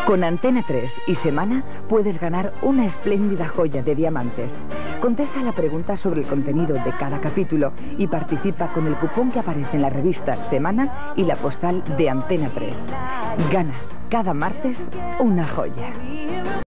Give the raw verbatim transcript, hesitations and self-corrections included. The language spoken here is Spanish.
Con Antena tres y Semana puedes ganar una espléndida joya de diamantes. Contesta la pregunta sobre el contenido de cada capítulo y participa con el cupón que aparece en la revista Semana y la postal de Antena tres. Gana cada martes una joya.